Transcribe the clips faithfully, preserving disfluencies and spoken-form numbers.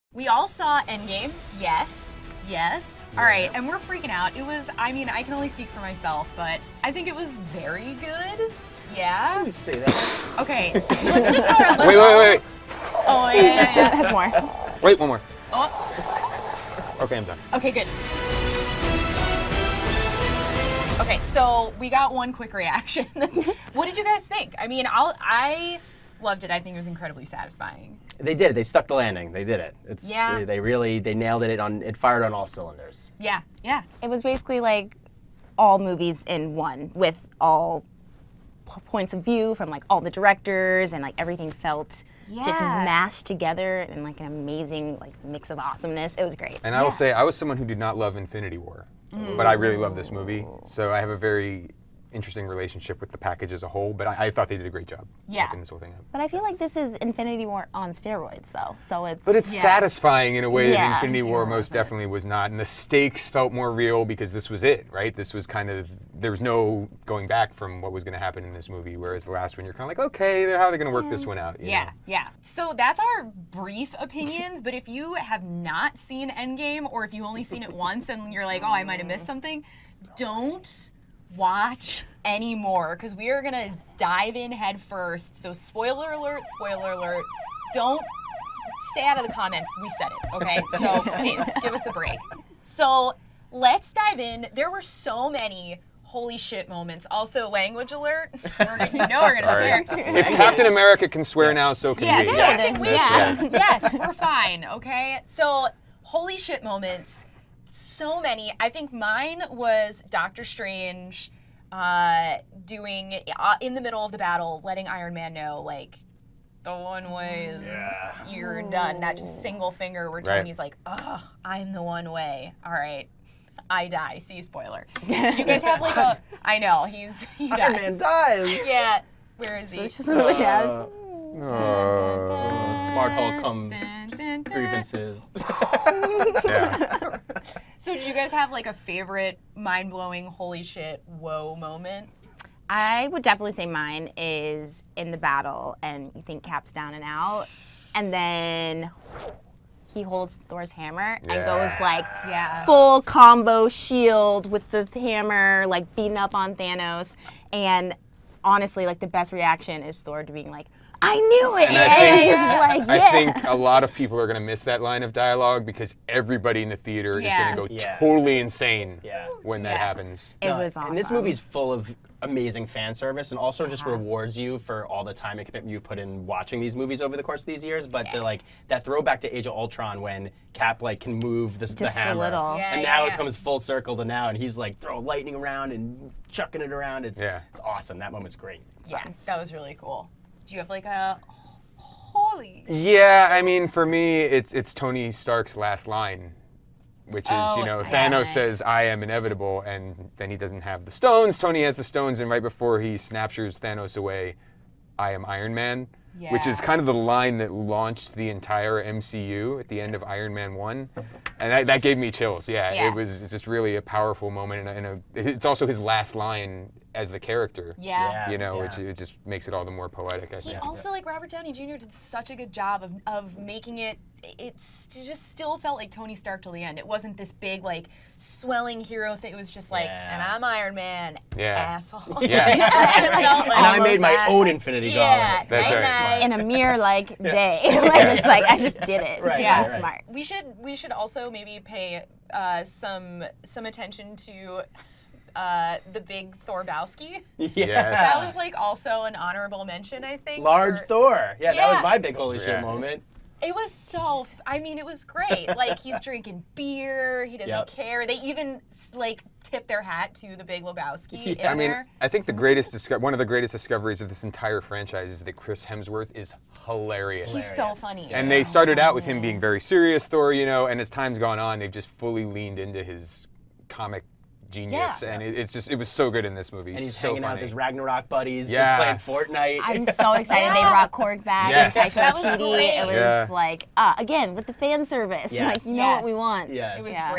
We all saw Endgame. Yes. Yes. Yeah. All right, and we're freaking out. It was, I mean, I can only speak for myself, but I think it was very good. Yeah. Always say that. Okay, let's just all right, let's Wait, all, wait, wait, Oh, yeah, yeah, yeah. That's more. wait. One more. Oh, Okay, I'm done. okay, good. Okay, so we got one quick reaction. What did you guys think? I mean, I'll, I loved it. I think it was incredibly satisfying. They did. They stuck the landing. They did it. It's Yeah. They, they really they nailed it on. It fired on all cylinders. Yeah, yeah. It was basically like all movies in one, with all p- points of view from like all the directors, and like everything felt just Yeah. mashed together in like an amazing like mix of awesomeness. It was great. And I will say, I was someone who did not love Infinity War, but I really love this movie. So I have a very interesting relationship with the package as a whole. But I, I thought they did a great job Yeah. wrapping this whole thing up. But I feel like this is Infinity War on steroids, though. So it's But it's Yeah. satisfying in a way that Yeah. Infinity War Yeah. most definitely was not. And the stakes felt more real because this was it, right? This was kind of, there was no going back from what was going to happen in this movie. Whereas the last one, you're kind of like, okay, how are they going to work this one out? you Yeah, know? yeah. So that's our brief opinions, but if you have not seen Endgame, or if you've only seen it once and you're like, oh, I might have missed something, don't watch anymore, because we are gonna dive in head first. So spoiler alert, spoiler alert. Don't stay out of the comments. We said it, okay? So please, give us a break. So let's dive in. There were so many holy shit moments. Also, language alert. We're gonna, you know we're gonna Sorry. swear. If Captain America can swear now, so can Yes, we. yes, That's yeah, right. yes, we're fine, okay? So, holy shit moments, so many. I think mine was Doctor Strange uh, doing, uh, in the middle of the battle, letting Iron Man know, like, the one way is Yeah. you're done. Not just single finger where Right. Tony's like, ugh, I'm the one way. All right, I die. See, spoiler. You guys have like a, I know, he's, he dies. Iron Man dies. Yeah, where is he? it's just really yeah, it's- Oh, Smart Hulk come Dun, dun, dun. grievances. yeah. So did you guys have like a favorite mind-blowing, holy shit, whoa moment? I would definitely say mine is in the battle, and you think Cap's down and out, and then he holds Thor's hammer and Yeah. goes like Yeah. full combo shield with the hammer, like beating up on Thanos. And honestly, like the best reaction is Thor to being like, I knew it! And I think- he's like, yeah. I think a lot of people are going to miss that line of dialogue because everybody in the theater Yeah. is going to go Yeah. totally insane Yeah. when that Yeah. happens. It No, was awesome. And this movie's full of amazing fan service, and also just Uh-huh. rewards you for all the time and commitment you put in watching these movies over the course of these years. But to like that throwback to Age of Ultron when Cap like can move the, the Just a hammer, little. Yeah, and yeah, now yeah. it comes full circle to now, and he's like throwing lightning around and chucking it around. It's Yeah. it's awesome. That moment's great. Yeah, that was really cool. Do you have like a holy? Yeah, I mean, for me, it's it's Tony Stark's last line, which is, Oh, you know, yes. Thanos says, I am inevitable, and then he doesn't have the stones. Tony has the stones, and right before he snapshures Thanos away, I am Iron Man, which is Yeah. kind of the line that launched the entire M C U at the end of Iron Man one. And that, that gave me chills, yeah. Yeah. It was just really a powerful moment, and, a, and a, it's also his last line as the character. Yeah. Yeah. You know, which it just makes it all the more poetic, I He think. also, like Robert Downey Junior did such a good job of, of making it, it's it just still felt like Tony Stark till the end. It wasn't this big, like, swelling hero thing. It was just like, Yeah. and I'm Iron Man, Yeah. asshole. Yeah. That's what it felt like. And I Almost made my that. own Infinity Yeah, Gauntlet. That's night, right. night. in a mere like day. Like it's like I just did it. Right, Yeah. I'm right. smart. We should we should also maybe pay uh, some some attention to uh, the big Thorbowski. Yeah. Yes. That was like also an honorable mention, I think. Large for- Thor. Yeah, that was Yeah. my big holy shit Yeah. moment. It was so. I mean, it was great. Like he's drinking beer. He doesn't Yep. care. They even like tip their hat to the Big Lebowski. Yeah. in I mean, there. I think the greatest disco- one of the greatest discoveries of this entire franchise is that Chris Hemsworth is hilarious. He's so hilarious. funny. And they started out with him being very serious, Thor, you know, and as time's gone on, they've just fully leaned into his comic genius, Yeah. and it, it's just it was so good in this movie. And he's so hanging out funny. with his Ragnarok buddies, Yeah. just playing Fortnite. I'm so excited they Yeah. brought Korg back. Yes. It's like That was Petey. great. It was Yeah. like uh, again with the fan service. Yes. Like you know what we Yes. want. Yes. It was Yeah. great.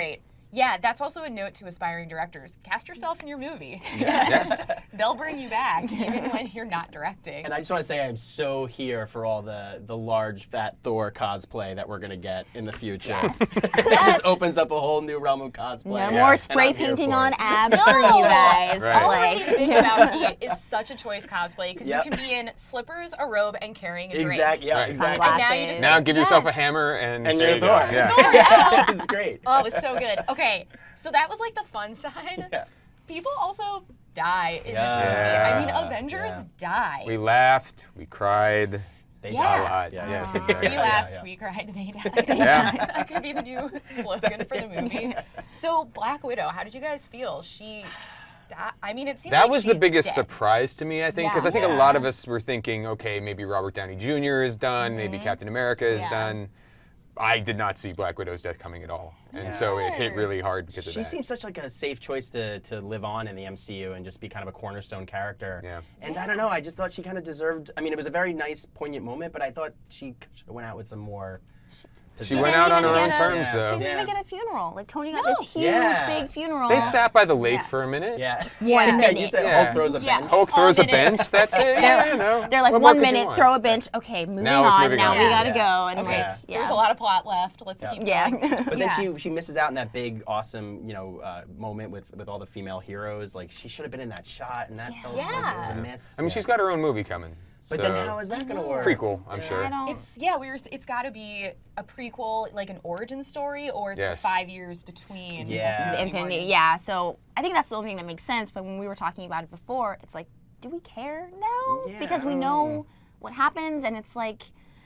Yeah, that's also a note to aspiring directors. Cast yourself in your movie. Yes. They'll bring you back, even when you're not directing. And I just want to say I'm so here for all the the large fat Thor cosplay that we're gonna get in the future. It just opens up a whole new realm of cosplay. No Yeah. more And spray I'm here painting for on it. abs for you guys. Right. Already Like, the Big Lebowski is such a choice cosplay because Yep. you can be in slippers, a robe, and carrying a drink. Exactly. Yeah. Right. Exactly. And now you just Now give yourself a Yes. hammer and, And there you're you go. Thor. Yeah. Yeah, it's great. Oh, it was so good. Okay, so that was like the fun side. Yeah. People also die in Yeah. this movie. I mean, Yeah. Avengers Yeah. die. We laughed, we cried. They Yeah. A lot. Yeah. Yes, we exactly. Yeah, laughed, yeah. we cried, they died. Yeah. That could be the new slogan for the movie. So, Black Widow, how did you guys feel? She, di- I mean, it seems That like was the she's biggest dead. surprise to me, I think, because Yeah. I think Yeah. a lot of us were thinking, okay, maybe Robert Downey Junior is done, maybe Captain America is Yeah. done. I did not see Black Widow's death coming at all, and so it hit Yeah. really hard because of She that. seems such like a safe choice to, to live on in the M C U and just be kind of a cornerstone character. Yeah. And I don't know, I just thought she kind of deserved. I mean, it was a very nice, poignant moment, but I thought she should have went out with some more. She pizzazz. went didn't out on even her own get a- terms, Yeah. though. She didn't Yeah. even get a funeral. Like Tony got No. this huge, Yeah. big funeral. They sat by the lake Yeah. for a minute. Yeah. One Yeah, you minute. said Yeah. Hulk throws a Yeah. bench. Hulk throws a minute. bench. That's it. Yeah, you know. They're like What more one could you minute, want? throw a bench. Okay, moving Now it's on. moving now on. we Yeah. gotta Yeah. go. And Okay, like, yeah. there's a lot of plot left. Let's Yeah. keep Yeah. going. But then Yeah. she she misses out in that big, awesome, you know, uh, moment with with all the female heroes. Like she should have been in that shot, and that felt like it was Yeah. a miss. I mean, Yeah. she's got her own movie coming. But so. then how is that gonna work? Prequel, I'm I sure. don't. It's yeah, we were. It's got to be a prequel, like an origin story, or it's Yes. the five years between. Yeah. the Infinity, yeah. So I think that's the only thing that makes sense. But when we were talking about it before, it's like, do we care now? Yeah, because we I don't know know. what happens, and it's like,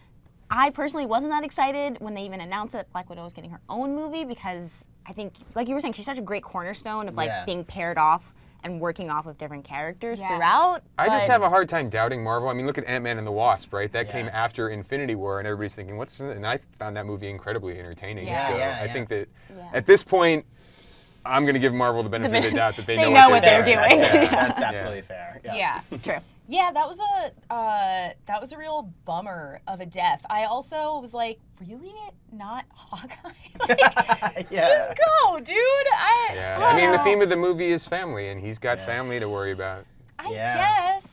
I personally wasn't that excited when they even announced that Black Widow was getting her own movie because I think, like you were saying, she's such a great cornerstone of like Yeah. being paired off and working off of different characters Yeah. throughout. I just but- have a hard time doubting Marvel. I mean, look at Ant-Man and the Wasp, right? That Yeah. came after Infinity War, and everybody's thinking, "What's?" And I found that movie incredibly entertaining. Yeah. So Yeah, I yeah. think that Yeah. at this point, I'm going to give Marvel the benefit of the doubt that they, They know, know what what they're, they're doing. doing. That's, Yeah. that's Yeah. absolutely fair. Yeah. Yeah. True. Yeah, that was a uh, that was a real bummer of a death. I also was like, really, not Hawkeye? Like, Yeah. just go, dude. I, Yeah. I I mean, the don't theme know. of the movie is family, and he's got Yeah. family to worry about. I Yeah. guess.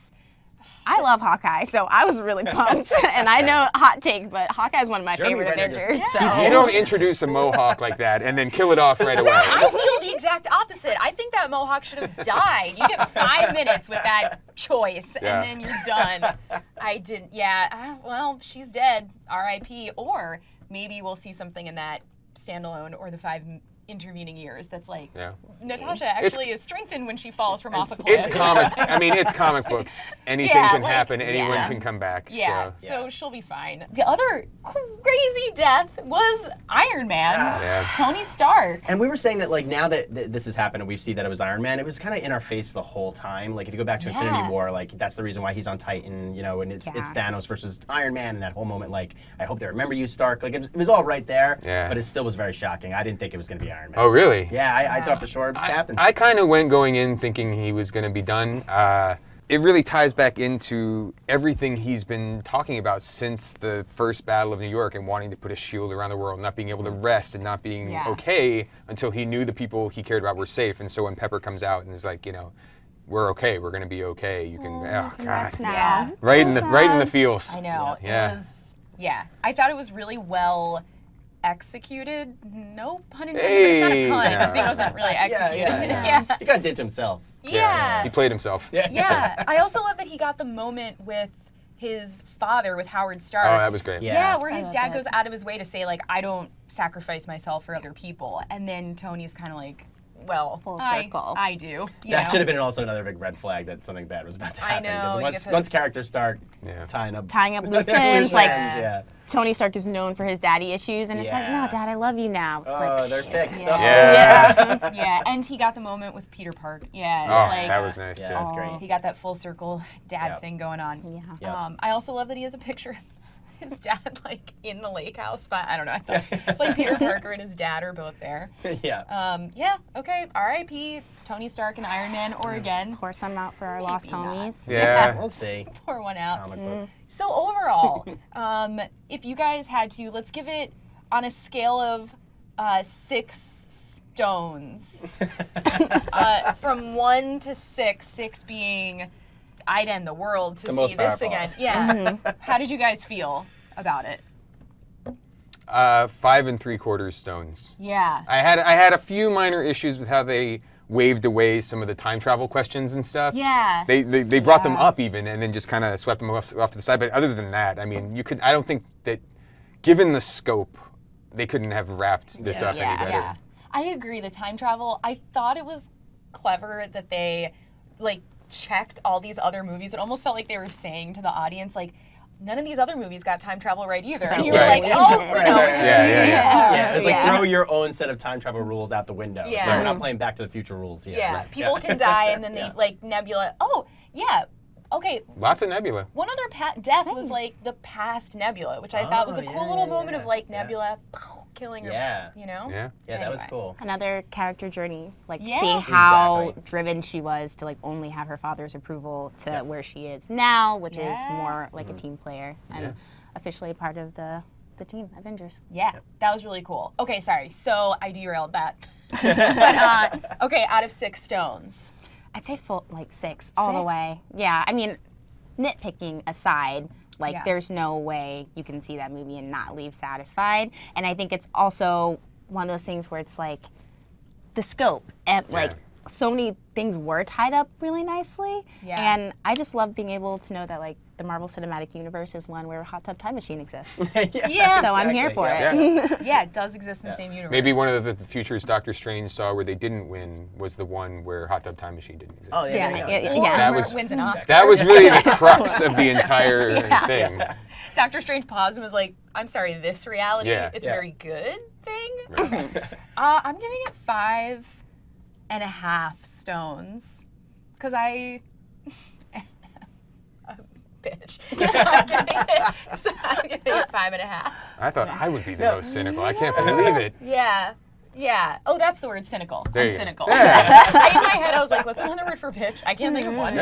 I love Hawkeye, so I was really pumped. And I know, hot take, but Hawkeye's one of my Jeremy favorite Renner just Avengers. keeps so- You don't introduce a mohawk like that and then kill it off right away. I feel the exact opposite. I think that Mohawk should have died. You get five minutes with that choice, Yeah. and then you're done. I didn't. Yeah. ah, Well, she's dead. R I P Or maybe we'll see something in that standalone or the five m- intervening years that's like Yeah. Natasha actually is strengthened when she falls from off a cliff. It's comic. I mean, it's comic books. Anything Yeah, can like- happen. Anyone yeah. can come back. Yeah, So. so Yeah. she'll be fine. The other crazy death was Iron Man, Yeah. Tony Stark. And we were saying that like now that th- this has happened and we see that it was Iron Man, it was kind of in our face the whole time. Like if you go back to Yeah. Infinity War, like that's the reason why he's on Titan, you know, and it's it's Yeah. Thanos versus Iron Man, and that whole moment, like I hope they remember you, Stark. Like it was, it was all right there, Yeah. but it still was very shocking. I didn't think it was going to be Iron Man. Oh, really? Yeah, I, I thought for sure it was Captain. I kind of went going in thinking he was going to be done. Uh, it really ties back into everything he's been talking about since the first Battle of New York and wanting to put a shield around the world, not being able to rest and not being Yeah. okay until he knew the people he cared about were safe. And so when Pepper comes out and is like, you know, we're okay, we're going to be okay. You can, oh, God. Yes, now. Yeah. Right in So the right in the sad. feels. I know. Yeah. It was, yeah. I thought it was really well executed. No pun intended, but it's not Hey. a pun. It just he Yeah. wasn't really yeah, executed. yeah, yeah. yeah. He got did to himself. Yeah. He played himself. Yeah. Yeah. I also love that he got the moment with his father, with Howard Stark. Oh, that was great. Yeah. Yeah, where I his love dad that. goes out of his way to say, like, I don't sacrifice myself for other people. And then Tony's kind of like, well, Full I, circle. I do. You That know? should have been also another big red flag that something bad was about to I happen. know, 'cause you Once, get to- once characters start Yeah. tying up Tying up loose ends, like- ends, yeah. Tony Stark is known for his daddy issues, and it's like, Yeah. no, Dad, I love you now. It's Oh, like, they're fixed. Yeah. Oh. Yeah. Yeah, and he got the moment with Peter Park. Yeah, it's Oh, like that was nice Yeah, too. that's great. he got that full circle dad Yep. thing going on. Yeah. Yep. Um, I also love that he has a picture of his dad like in the lake house, but I don't know. I thought like Peter Parker and his dad are both there. yeah. Um, yeah, okay. R I P Tony Stark and Iron Man, or again, Pour some out for our lost Maybe not. homies. Yeah. We'll see. pour one out. Comic books. So overall, um, if you guys had to, let's give it on a scale of uh, six stones. uh, from one to six, six being I'd end the world to The see most this powerful. again. Yeah. How did you guys feel about it? Uh, five and three quarters stones. Yeah. I had I had a few minor issues with how they waved away some of the time travel questions and stuff. Yeah. They they, they brought them Yeah. up even and then just kind of swept them off, off to the side. But other than that, I mean, you could. I don't think that, given the scope, they couldn't have wrapped this Yeah. up Yeah. any better. Yeah, I agree. The time travel, I thought it was clever that they like checked all these other movies. It almost felt like they were saying to the audience, like, none of these other movies got time travel right either. And you were Right. like, oh, Right, no, right, it's right. Yeah, yeah, yeah. Yeah, it's like Yeah. throw your own set of time travel rules out the window. It's Yeah. like we're not playing Back to the Future rules here. Yeah, Right. people Yeah. can die, and then they Yeah. like Nebula. Oh, yeah. Okay, Lots of Nebula. one other pa- death was like the past Nebula, which I thought was a Oh, cool yeah, little yeah, moment yeah. of like Yeah. Nebula pow, killing her. Yeah. You know? Yeah. Yeah, that was Anyway. cool. Another character journey, like Yeah. seeing how Exactly. driven she was to like only have her father's approval to where she is now, which is Yeah. more like a team player and Yeah. officially part of the the team Avengers. Yeah, that was really cool. Okay, sorry. So I derailed that. but uh, okay, out of six stones. I'd say full like six all the Six? way. Yeah, I mean, nitpicking aside, like Yeah. there's no way you can see that movie and not leave satisfied. And I think it's also one of those things where it's like the scope and like Yeah. so many things were tied up really nicely. Yeah. And I just love being able to know that like the Marvel Cinematic Universe is one where a Hot Tub Time Machine exists. Yeah. So I'm here for yeah. it. Yeah. Yeah, it does exist in the same universe. Maybe one of the, the futures Doctor Strange saw where they didn't win was the one where Hot Tub Time Machine didn't exist. Oh, yeah, Yeah, there you go. yeah, Exactly. Or yeah. That where was- it wins an Oscar. That was really the crux of the entire Yeah. thing. Doctor Strange paused and was like, "I'm sorry, this reality, Yeah. it's Yeah. a very good thing." Okay. uh, I'm giving it five and a half stones because I. a bitch. So I'm giving it, so I'm giving it five and a half. I thought I would be the most cynical. I can't believe it. Yeah. Yeah. Oh, that's the word cynical. There I'm you go. cynical. Yeah. In my head, I was like, what's another word for bitch? I can't think of one.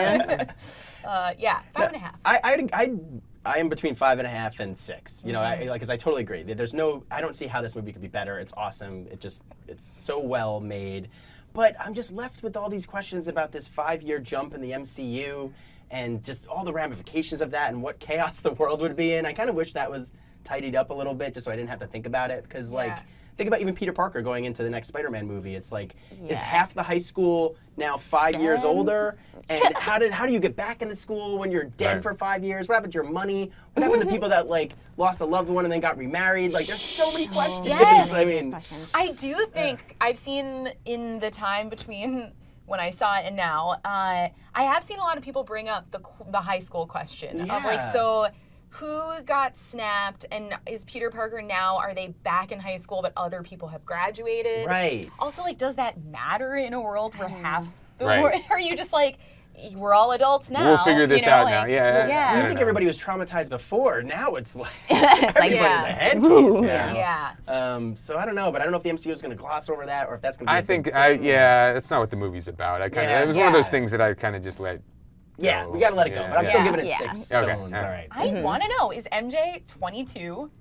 uh, yeah, five and a half. I, I, I, I am between five and a half and six. You know, I, like, 'cause I totally agree. There's no, I don't see how this movie could be better. It's awesome. It just, it's so well made. But I'm just left with all these questions about this five-year jump in the M C U and just all the ramifications of that and what chaos the world would be in. I kind of wish that was tidied up a little bit just so I didn't have to think about it. Because, like, Yeah. think about even Peter Parker going into the next Spider-Man movie. It's like, is Yeah. half the high school now five years older? And how did how do you get back into school when you're dead Right. for five years? What happened to your money? What happened to people that like lost a loved one and then got remarried? Like, there's so many questions. Yes. I mean, Questions. I do think I've seen in the time between when I saw it and now, uh, I have seen a lot of people bring up the qu- the high school question of like, Yeah. so who got snapped and is Peter Parker now? Are they back in high school but other people have graduated? right. Also, like, does that matter in a world where half the Right. world? Are you just like, we're all adults now? We'll figure this you know, out like, now. Yeah. Yeah. I I don't think know. everybody was traumatized before. Now it's like everybody's Yeah. a headpiece now. Yeah. Um, so I don't know, but I don't know if the M C U is going to gloss over that or if that's going to be. I a big think, I, thing. yeah, that's not what the movie's about. I kind of, Yeah. it was one of those Yeah. things that I kind of just let. Yeah, go. we got to let it go. Yeah, But I'm yeah. still Yeah. giving it Yeah. six Okay, stones. all All right. right. I want to know, is M J twenty-two?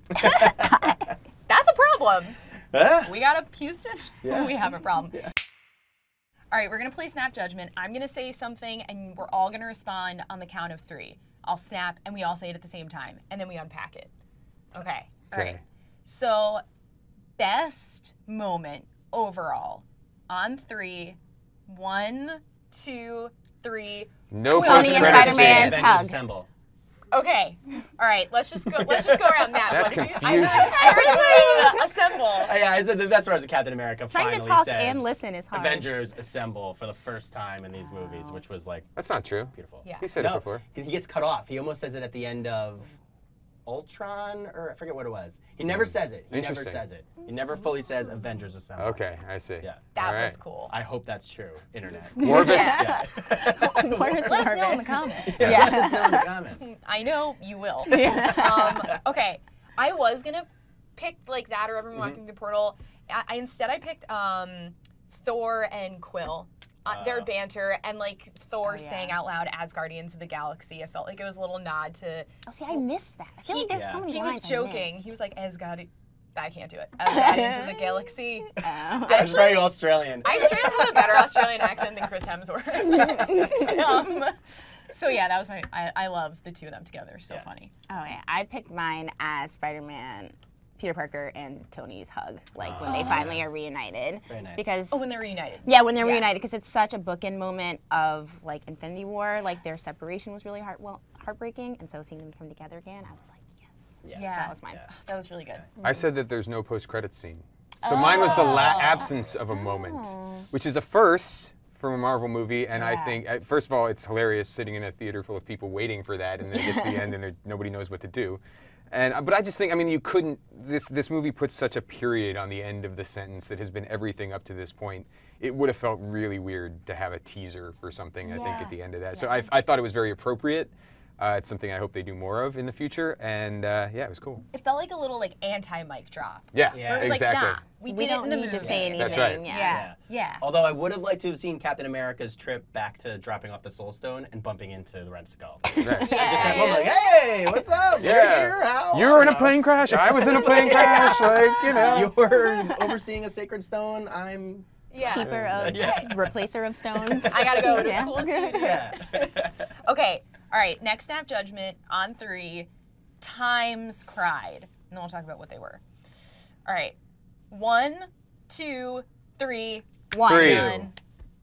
That's a problem. Huh? We got a Houston? Yeah. We have a problem. All right, we're going to play Snap Judgment. I'm going to say something, and we're all going to respond on the count of three. I'll snap, and we all say it at the same time, and then we unpack it. Okay. All right. Okay. So, best moment overall on three. One, two, three. No Tony post and credits. Spider-Man's Avengers hug. Assemble. Okay. All right. Let's just go. Let's just go around that. That's what did confusing. You, I heard, I heard you assemble. Uh, yeah, I said the best part was Captain America Trying to finally talk says and listen is hard. Avengers Assemble for the first time in these movies, which was like That's not true. beautiful. Yeah. He said it No, before. he gets cut off. He almost says it at the end of Ultron, or I forget what it was. He never says it. He never Interesting. says it. He never fully says Avengers Assemble. Okay, I see. Yeah. That All was right. cool. I hope that's true. Internet. Morbius. Yeah. Where's Let us know in the Marvis? comments. yeah. Yeah. Let us know in the comments. I know you will. um, okay, I was gonna pick like that or everyone walking through the portal. I, I instead I picked um, Thor and Quill. Uh, their Oh. banter and like Thor Oh, yeah. saying out loud as Guardians of the Galaxy. I felt like it was a little nod to. Oh, see, I missed that. I feel He- like there's Yeah. so many He was lines I joking. missed. He was like, "As God, I can't do it. Uh, Guardians of the Galaxy. That's very Australian. I straight up have a better Australian accent than Chris Hemsworth. um, so yeah, that was my. I, I love the two of them together. So Yeah. funny. Oh yeah, I picked mine as Spider-Man, Peter Parker, and Tony's hug, like when they finally are reunited. Very nice. Because Oh, when they're reunited. yeah, when they're Yeah. reunited, because it's such a bookend moment of like Infinity War. Like their separation was really heart well heartbreaking, and so seeing them come together again, I was like, yes. Yes. Yeah. That was mine. Yeah. That was really good. I said that there's no post-credit scene. So mine was the la- absence of a moment, which is a first from a Marvel movie, and I Yeah. think, uh, first of all, it's hilarious sitting in a theater full of people waiting for that, and then it gets to the end and there- nobody knows what to do. And uh, but I just think, I mean, you couldn't. This this movie puts such a period on the end of the sentence that has been everything up to this point. It would have felt really weird to have a teaser for something. I think Yeah. at the end of that. So I I thought it was very appropriate. Uh, it's something I hope they do more of in the future, and uh, yeah, it was cool. It felt like a little like anti-mic drop. Yeah, Yeah. Where it was exactly. like, nah, we, We did it don't in the need movie. to say anything. That's right. Yeah. Yeah. Yeah. Although I would have liked to have seen Captain America's trip back to dropping off the Soul Stone and bumping into the Red Skull. Right. Just that moment, like, hey, what's up? You're here? How? You were in a I don't plane crash. I was in a plane crash. Like, you know. know. You were overseeing a sacred stone. I'm. Yeah. Keeper of, Yeah. replacer of stones. I gotta go. It was Yeah. cool to see you. Yeah. Okay. All right. Next snap judgment on three. Times cried. And then we'll talk about what they were. All right. One, two, three. One. Three. None.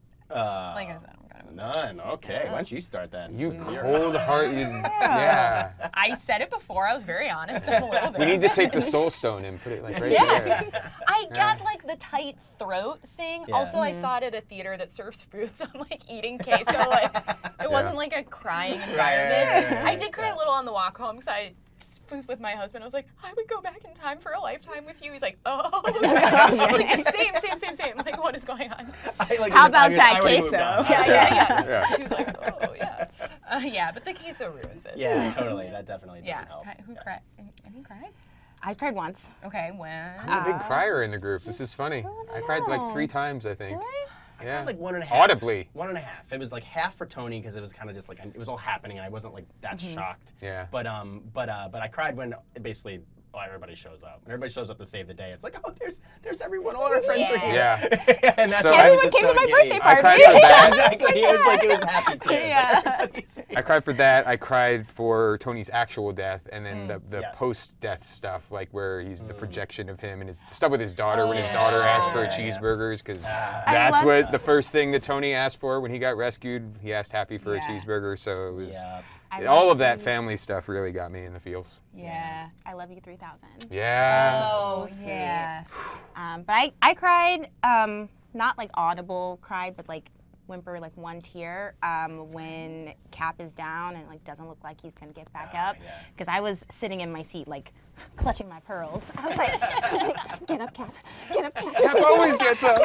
Uh, Like I said, I'm kind of. None. Okay. Why don't you start then? You Zero. cold heart. You, yeah. I said it before. I was very honest. I'm a little bit. We need to take the soul stone and put it like right Yeah. there. I got like the tight throat thing. Yeah. Also, I saw it at a theater that serves food, so I'm like eating queso. Like it wasn't like a crying environment. right, right, I did cry yeah. a little on the walk home because I was with my husband. I was like, I would go back in time for a lifetime with you. He's like, oh, like, same, same, same, same. Like, what is going on? I, like, How in the five about years, that I already moved queso? on. Yeah, yeah, yeah. Yeah. He was like, oh, yeah, uh, yeah. But the queso ruins it. Yeah, totally. That definitely doesn't Yeah. help. Cry- Who cried? Any cries? I cried once. Okay, when? I'm the big crier in the group. This is funny. I cried like three times, I think. Yeah. Like one and a half. Audibly. One and a half. It was like half for Tony because it was kind of just like it was all happening and I wasn't like that shocked. Yeah. But um, but uh, but I cried when basically oh, everybody shows up. When everybody shows up to save the day, it's like oh, there's there's everyone. All our friends are here. Yeah. and that's So- why I was Everyone just came so to my giddy. birthday I party. cried for that. Exactly. It was like it was happy tears. Yeah. Everybody's here. I cried for that. I cried for Tony's actual death, and then the, the Yeah. post-death stuff, like where he's the projection of him and his stuff with his daughter when his yeah. daughter asked for Yeah, yeah. cheeseburgers, because Ah. that's love what that. the first thing that Tony asked for when he got rescued. He asked Happy for Yeah. a cheeseburger, so it was Yeah. I all love of that you. family stuff really got me in the feels. Yeah. I love you three thousand. Yeah. Oh, So sweet. yeah. Um, but I, I cried, um, not like audible cry, but like whimper like one tear um, when Cap is down and like doesn't look like he's gonna get back up. yeah. Because I was sitting in my seat like clutching my pearls. I was like, I was like get up, Cap, get up, Cap. Cap always gets up.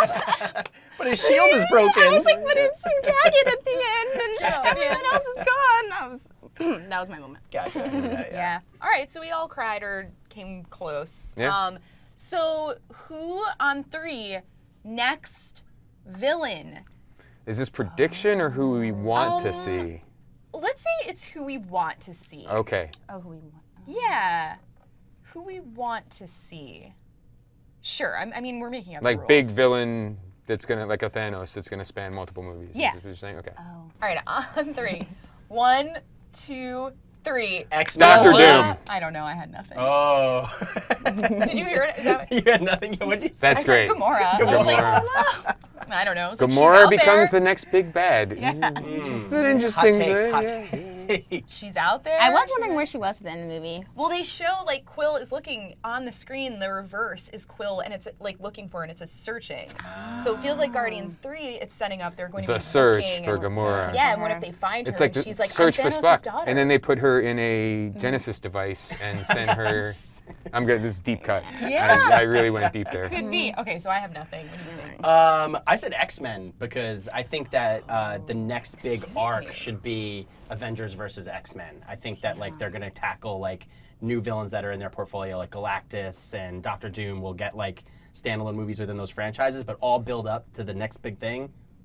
But his shield is broken. I was like, but it's so jagged at the end, and Yeah. everyone else is gone. I was, that was my moment. Gotcha. Yeah, yeah. Yeah. All right, so we all cried or came close. Yeah. Um, so who on three next villain? Is this prediction or who we want to Um, see? Let's say it's who we want to see. Okay. Oh, who we want. Yeah. Who we want to see. Sure. I, I mean, we're making up Like rules. big villain that's gonna, like a Thanos that's gonna span multiple movies. Is Yeah. this what you're saying? Okay. Oh. All right, on three. One, two, three. X-Men. Doctor Uh, Doom. I don't know. I had nothing. Oh. Did you hear it? Is that, You had nothing. What'd you say? I That's said great. Gamora. I was like, Gamora. I don't know. I was like, she's Gamora out becomes there. the next big bad. Yeah. Mm, It's an Hot interesting take. thing. Hot yeah. take. She's out there. I was wondering where she was at the end of the movie. Well, they show like Quill is looking on the screen. The reverse is Quill, and it's like looking for her, and it says searching. So it feels like Guardians three. It's setting up. They're going to The be search looking for and- Gamora. Yeah, and what if they find It's her? like and the she's like, search I'm for Thanos' Spock, daughter. and then they put her in a Genesis device and send her. I'm good. This is deep cut. Yeah. I, I really went deep there. Could be. Okay, so I have nothing. What do you think? Um, I said X-Men because I think that uh, the next big Excuse arc me. should be Avengers versus X-Men. I think that like they're gonna tackle like new villains that are in their portfolio, like Galactus and Doctor Doom will get like standalone movies within those franchises, but all build up to the next big thing.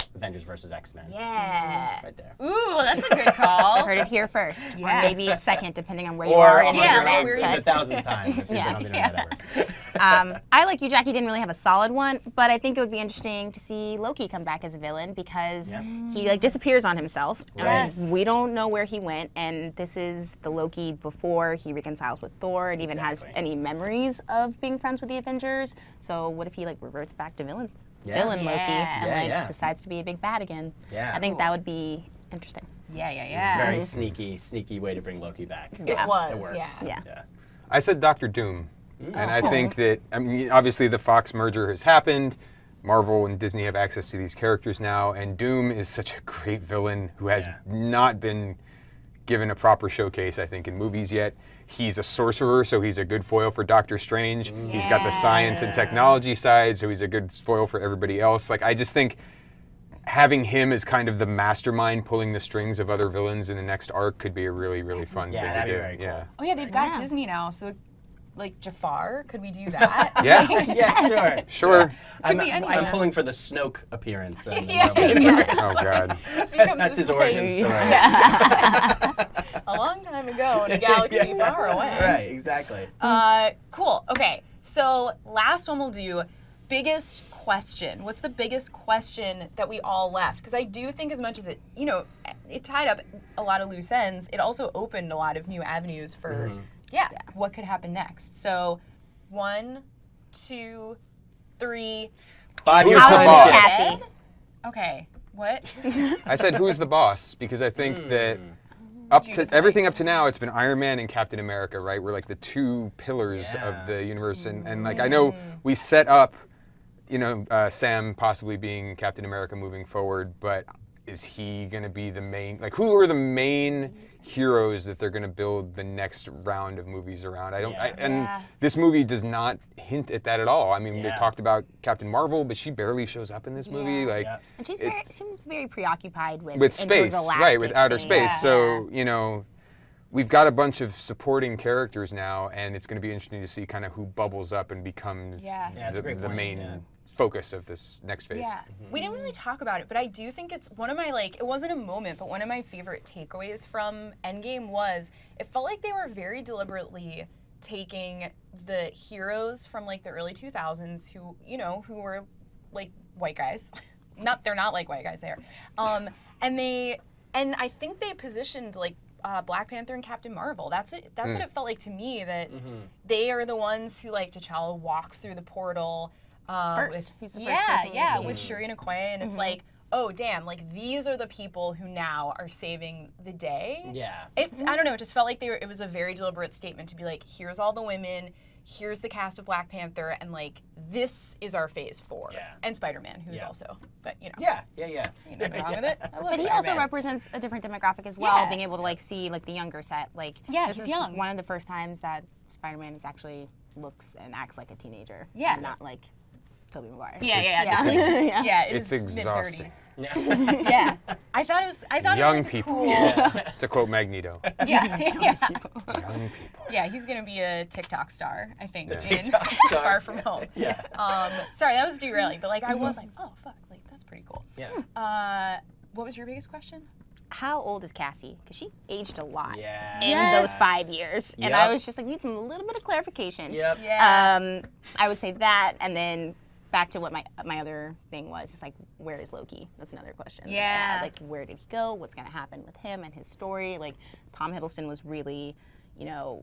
Avengers versus X-Men. Yeah. Right there. Ooh, that's a good call. Heard it here first, Yeah. or maybe second, depending on where you Or are. a in Yeah, hundred, right, or we're- the thousandth time if you've Yeah. been on the internet ever. um, I like you, Jackie. Didn't really have a solid one, but I think it would be interesting to see Loki come back as a villain because Yep. he like disappears on himself. Right. And we don't know where he went, and this is the Loki before he reconciles with Thor and even has Exactly. any memories of being friends with the Avengers. So what if he like reverts back to villain, Yeah. villain Loki, Yeah. and Yeah, like yeah. decides to be a big bad again? Yeah. I think that would be interesting. Yeah, yeah, It's yeah. a very sneaky, sneaky way to bring Loki back. Yeah. It was, It works. yeah. Yeah. Yeah. I said Doctor Doom. And I Oh. think that, I mean, obviously the Fox merger has happened. Marvel and Disney have access to these characters now, and Doom is such a great villain who has Yeah. not been given a proper showcase, I think, in movies yet. He's a sorcerer, so he's a good foil for Doctor Strange. He's got the science and Yeah. technology side, so he's a good foil for everybody else. Like, I just think having him as kind of the mastermind pulling the strings of other villains in the next arc could be a really, really fun Yeah, thing that'd to be do. very cool. Yeah. Oh yeah, they've got Yeah. Disney now, so like Jafar, could we do that? Yeah. Yeah, sure. Sure. I'm, be I'm anyone. pulling for the Snoke appearance. in the Yeah, Marvel yeah. universe. Oh, God. Just becomes That's this, his origin like, story. a long time ago in a galaxy Yeah. far away. Right, exactly. Uh, cool. Okay, so last one we'll do. Biggest question. What's the biggest question that we all left? Because I do think as much as it, you know, it tied up a lot of loose ends, it also opened a lot of new avenues for, yeah, what could happen next. So, one, two, three. Five Who's years the How boss? is Kathy? Okay, what? I said, who's the boss? Because I think that up to Judith everything up to now, it's been Iron Man and Captain America, right? We're like the two pillars Yeah. of the universe, and, and like I know we set up, you know, uh, Sam possibly being Captain America moving forward, but is he going to be the main? Like, who are the main heroes that they're going to build the next round of movies around? I don't, I, Yeah. and Yeah. this movie does not hint at that at all. I mean, they Yeah. talked about Captain Marvel, but she barely shows up in this movie. Yeah. Like. Yeah. And she's very, It's- seems very preoccupied with with space, right? With intergalactic outer things. space. Yeah. So you know, we've got a bunch of supporting characters now, and it's going to be interesting to see kind of who bubbles up and becomes Yeah. Yeah, that's the, a great the point, main yeah. focus of this next phase. Yeah, we didn't really talk about it, but I do think it's one of my, like, it wasn't a moment, but one of my favorite takeaways from Endgame was it felt like they were very deliberately taking the heroes from like the early two thousands who, you know, who were like white guys. Not, they're not like white guys there. Um, and they, and I think they positioned like uh, Black Panther and Captain Marvel. That's it. That's what it felt like to me, that they are the ones who, like, T'Challa walks through the portal. Uh, First. with- He's the first yeah, person we yeah, see. with Shuri and Okoye, and it's like, oh damn, like these are the people who now are saving the day. Yeah. It, I don't know. It just felt like they were. It was a very deliberate statement to be like, here's all the women, here's the cast of Black Panther, and like this is our phase four. Yeah. And Spider-Man, who's Yeah. also, but you know, Yeah, yeah, yeah. ain't nothing wrong with it. I love But he also Spider-Man. represents a different demographic as well, Yeah. being able to like see like the younger set. Like Yeah, this he's is young. one of the first times that Spider-Man is actually looks and acts like a teenager. Yeah. and not like Tobey Maguire. Yeah, yeah, yeah. Yeah. It's, just, Yeah. yeah, it It's is exhausting. mid-thirties. Yeah, I thought it was. I thought Young it was like, people. cool. To quote Magneto, Yeah, yeah, young people. yeah. He's gonna be a TikTok star, I think. in TikTok star. Far From Home. Yeah. Um, sorry, that was derailing, but like I was like, oh fuck, like that's pretty cool. Yeah. Uh, what was your biggest question? How old is Cassie? Because she aged a lot Yeah. in Yes. those five years, and Yep. I was just like, need some a little bit of clarification. Yep. Yeah. Um, I would say that, and then back to what my my other thing was, it's like, where is Loki? That's another question. that I had. Yeah. Like, where did he go? What's going to happen with him and his story? Like, Tom Hiddleston was really, you know,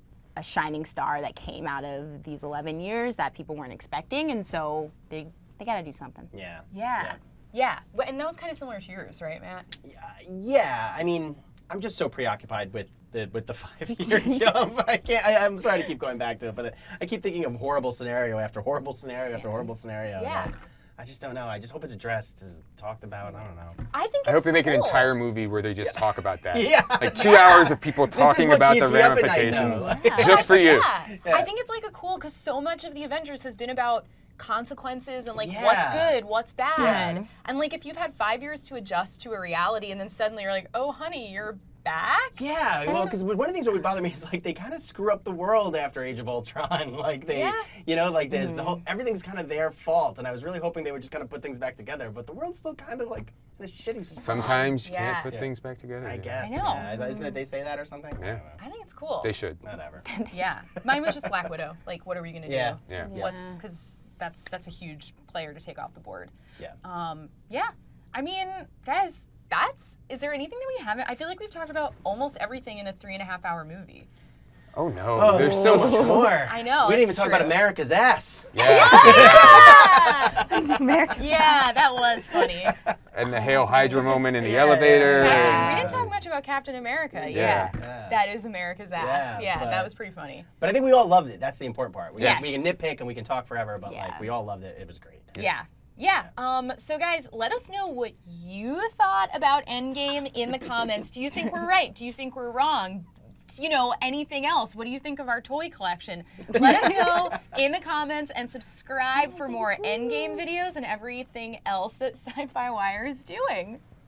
a shining star that came out of these eleven years that people weren't expecting, and so they they got to do something. Yeah. yeah. Yeah. Well, and that was kind of similar to yours, right, Matt? Yeah, yeah, I mean, I'm just so preoccupied with the with the five-year jump. I can't. I, I'm sorry to keep going back to it, but I keep thinking of horrible scenario after horrible scenario after horrible scenario. Yeah. and I just don't know. I just hope it's addressed, is talked about. I don't know. I think. I hope it's they make an cool. entire movie where they just talk about that. Yeah. Like two hours of people is talking what about keeps the me up at night, ramifications, though. Yeah. just for you. Yeah. Yeah. I think it's like a cool, because so much of the Avengers has been about consequences and like Yeah. what's good, what's bad. Yeah. And like if you've had five years to adjust to a reality and then suddenly you're like, oh honey, you're back. Yeah, well, because one of the things that would bother me is like they kind of screw up the world after Age of Ultron. Like they, Yeah. you know, like there's the whole everything's kind of their fault, and I was really hoping they would just kind of put things back together. But the world's still kind of like in a shitty spot. Sometimes you Yeah. can't put Yeah. things back together. I yeah. guess. I know. Yeah. Isn't that they say that or something? I Yeah. don't know. I think it's cool. They should. Whatever. Yeah, mine was just Black Widow. Like, what are we gonna Yeah. do? Yeah. Yeah. What's because that's that's a huge player to take off the board. Yeah. Um, yeah, I mean, guys, that's. Is there anything that we haven't? I feel like we've talked about almost everything in a three and a half hour movie. Oh no, there's still so so more. I know, We didn't even it's talk about true. America's ass. Yeah. America's Yeah, that was funny. And the Hail Hydra moment in the Yeah, elevator. yeah, Captain, yeah. we didn't talk much about Captain America. Yeah. Yeah, Yeah. that is America's ass. Yeah, Yeah, but- that was pretty funny. But I think we all loved it. That's the important part. We, Yes. we can nitpick and we can talk forever, but Yeah. like we all loved it. It was great. Yeah. Yeah. Um, so, guys, let us know what you thought about Endgame in the comments. Do you think we're right? Do you think we're wrong? You know, anything else? What do you think of our toy collection? Let us know in the comments and subscribe for more Endgame videos and everything else that Sci-Fi Wire is doing.